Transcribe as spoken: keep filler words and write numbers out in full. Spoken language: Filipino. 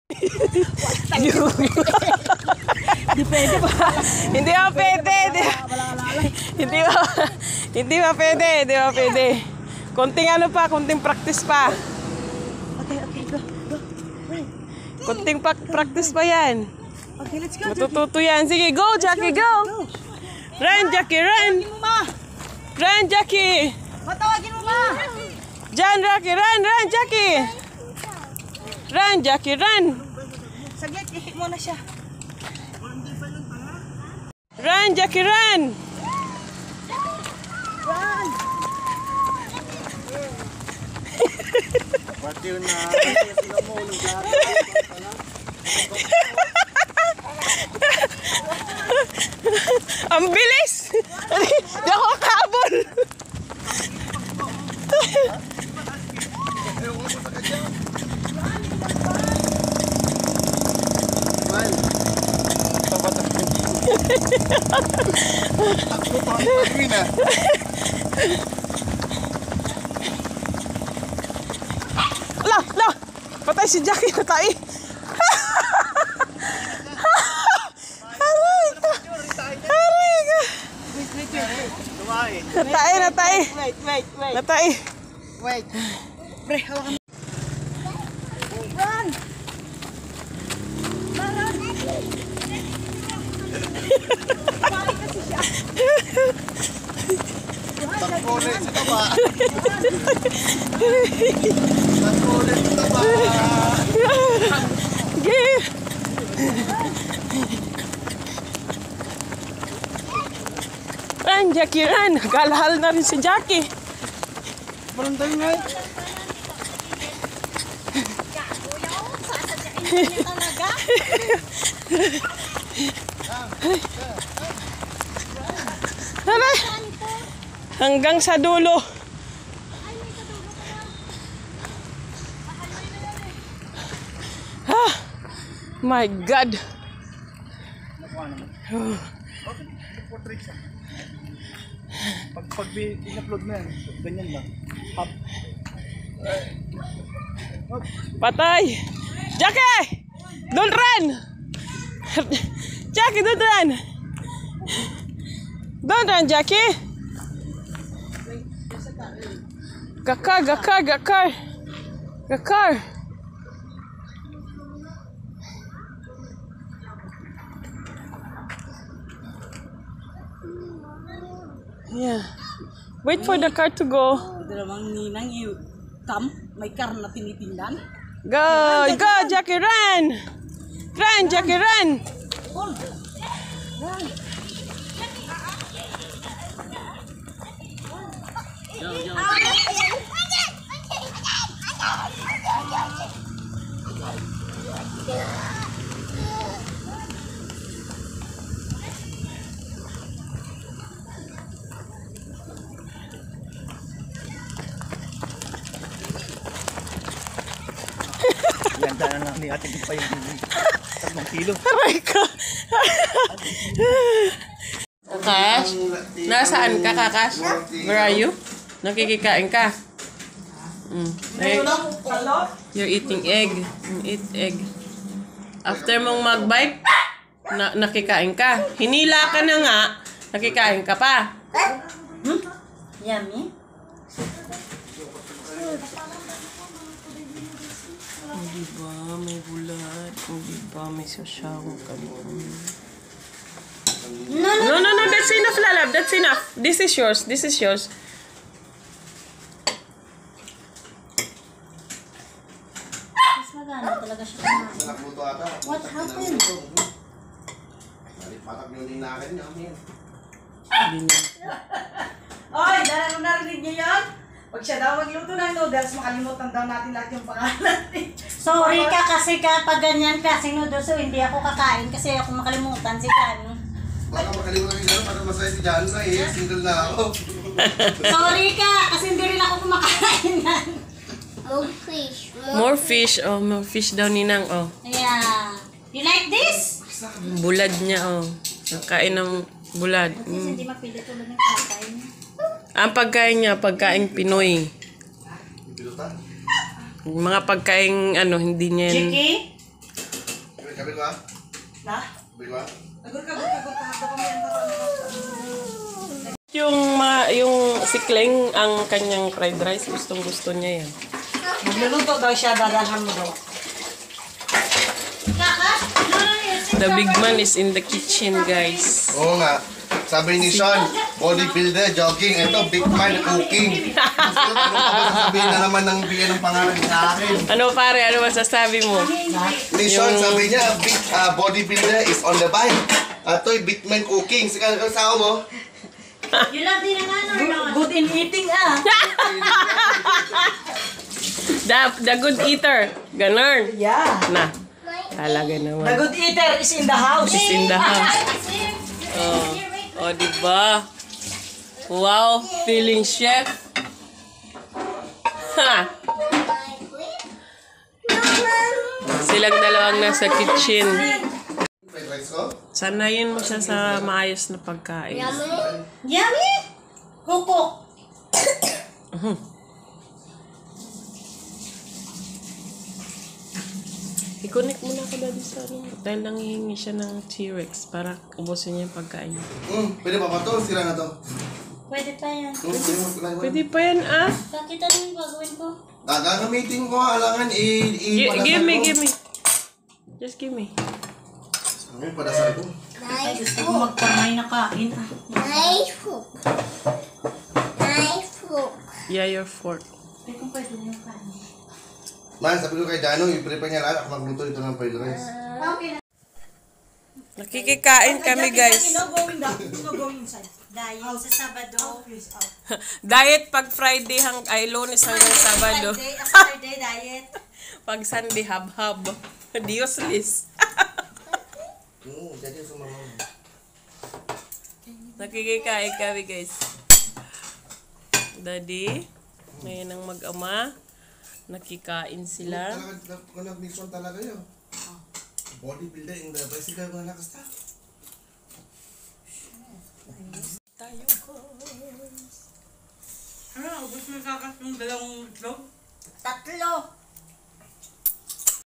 Hindi pwede ba? Hindi ba pwede? Hindi ba? Hindi ba pwede? Hindi ba pwede? Konting ano pa, konting practice pa. Okay, okay, go, go. Konting pa practice pa yan. Okay, let's go. Matututo yan. Sige, go Jackie, go! Run Jackie, run! Run Jackie! Matawagin mo ba? Jan, Jackie, run, run Jackie! Run Jackie, run! Saglit, ihit mo na siya. Run Jackie, run! Run! Pati yun na. Ang bilis! Hindi ako kabol! Mal. Takbo pa ang pagwin ah. Ala, ala! Patay si Jackie, natay! Aray ka! Aray ka! Natay, natay! Wait, wait, wait. Natay! Wait. Pre, hawakan mo. Run! Run! Kumain kasi siya. Takbo ulit sa taba. Takbo ulit sa taba. Give! Run, Jackie, run! Galahal na rin si Jackie. Barangay nga eh. Aray! Hanggang sa dulo. Ah, my God. Oh. Pag pag in-upload mo yan, ganyan lang. Pop. Patay! Jackie! Don't run! Jackie, don't run! Don't run, Jackie! Gakar, gakar, gakar! Gakar! Yeah. Wait for the car to go. Ito namang ninang yung kam, may car na tinitingnan. Go! Go, Jackie, run! Run, Jackie, run! Hold! Run! Ganda na lang ni Ate pa yung tatlong kilo. Aray ka! Kakash? Nasaan ka, Kakash? Where are you? Nakikikain ka? Mm. Egg. You're eating egg. You eat egg. After mong mag-bike, na nakikain ka. Hinila ka na nga, nakikain ka pa. Hmm? Yummy? O diba, may bulat. O diba, may sasyawang ka No, no, No, no, no, that's enough, Lalab. That's enough. This is yours. This is yours. mas magana talaga siya kumain. Nakbuto ata. What happened? Nalipatak yung dinakin niya. Oy, dahil mo narinig niyo yan? Pag siya daw magluto ng noodles, makalimutan daw natin lahat yung pangalan. Sorry ka kasi kapag ganyan klaseng noodles, so hindi ako kakain kasi ako makalimutan si Jano. Baka makalimutan yung gano'n, parang masaya si Jano na eh. Single na ako. Sorry ka kasi hindi rin ako kumakain yan. More fish. More fish. Oh, more fish daw, Ninang. Oh. Yeah. You like this? Bulad niya, oh. Nakain ng bulad. At least Mm. hindi mapili tulad ng kakain. Ang pagkain niya, pagkain Pinoy. Pilutan. Mga pagkain, ano, hindi niya yan. Jackie? Sabi ko ah. Na? Sabi ko ah. Agur ka, agur ka, agur ka. Hapda pa mo yan. Yung, ma, yung si Kleng, ang kanyang fried rice, gustong gusto niya yan. Magluluto daw siya, dadahan mo daw. The big man is in the kitchen, guys. Oo nga. Sabi ni Sean, bodybuilder, jogging. Ito, big man, cooking. Gusto, ano pa ba sasabihin na naman ng bigyan ng pangalan sa akin? Ano pare, ano masasabi mo? Ni Sean, sabi niya, big uh, bodybuilder is on the bike. Ato'y big man cooking. Sige, ano sa mo? You love din naman or not? Good in eating ah. The, the good eater. Ganon. Yeah. Na. Talaga The naman. good eater is in the house. Is in the house. Oh, oh diba? Wow, feeling chef. Ha! Silang dalawang nasa kitchen. Fried rice ko? Sanayin mo siya sa maayos na pagkain. Yummy! Kukuk! I-connect muna ako dati sa ano. Dahil nangihingi siya ng T-Rex para ubusin niya yung pagkain niya. Hmm, pwede pa ba to? Sira na to. Pwede pa yan. Hmm, pwede mo sila. Pwede pa yan ah. Bakit ano yung gagawin ko? Gagamitin ko, alangan i... i Gi- padasal give me, ko. give me. Just give me. Ano yung padasal ko? Ay, gusto ko magkamay na kain. Ah. Nice hook. Nice hook. Yeah, your fork. Pwede kong pwede yung kain. Man, sabi ko kay Dano, i-prepare niya lahat. Ako magluto ito ng fried rice. Okay na. Nakikikain kami guys. No going down. No going inside. Dahil sa Sabado. Please out. Diet pag Friday hang ay Lunes hanggang Sabado. Friday, Saturday diet. Pag Sunday hab-hab. Dios lis. Hmm, jadi sa mama mo. Nakikikain kami guys. Daddy, ngayon ang mag-ama. Nakikain sila. Talaga, kung nag-mission talaga yun. Bodybuilder in the bicycle ko lakas ta. Tayo guys. Ano, ubus mo kakas yung dalawang itlog? Tatlo.